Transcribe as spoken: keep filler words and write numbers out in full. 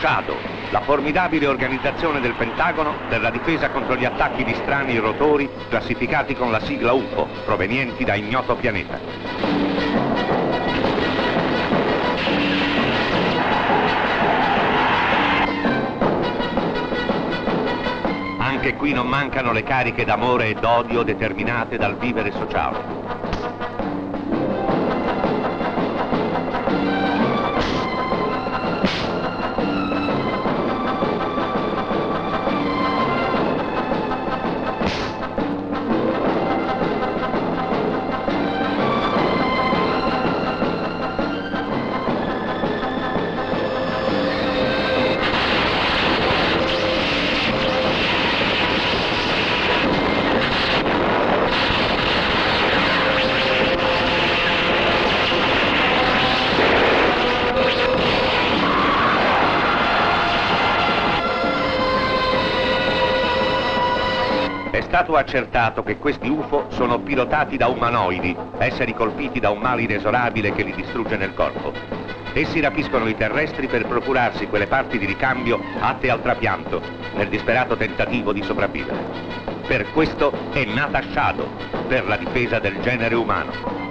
Shadow, la formidabile organizzazione del Pentagono per la difesa contro gli attacchi di strani rotori classificati con la sigla U F O, provenienti da ignoto pianeta. Anche qui non mancano le cariche d'amore e d'odio determinate dal vivere sociale. È stato accertato che questi U F O sono pilotati da umanoidi, esseri colpiti da un male inesorabile che li distrugge nel corpo. Essi rapiscono i terrestri per procurarsi quelle parti di ricambio atte al trapianto, nel disperato tentativo di sopravvivere. Per questo è nata Shadow, per la difesa del genere umano.